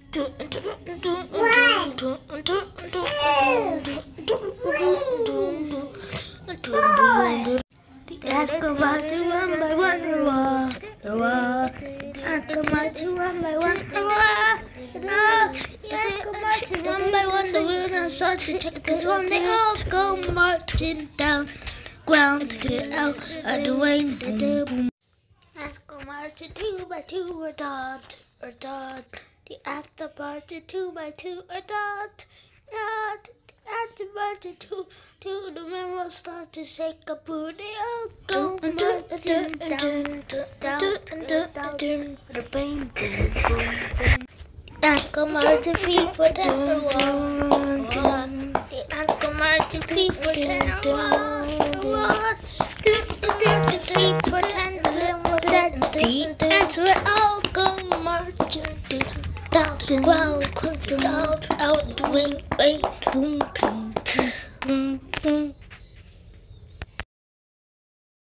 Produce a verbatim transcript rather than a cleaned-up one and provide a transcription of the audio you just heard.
Ask about you one by one, the wall, the wall. Ask about you one by one, the wall, the wall. Ask about you one by one, the wheel and start to check this one. They all go marching down ground to get out of the way. Boom, boom. Ask about you two by two or dot or dot. The act about you two by two or dot, dot. At about the two, two, the men will start to shake a boot. They all go marching down, down, down, down, the pain. Ask about the feet for ten one. Ask about the feet for ten one. The feet for ten seventeen. As we all go marching down the ground, out, out the wing, wing, boom, boom, boom, boom.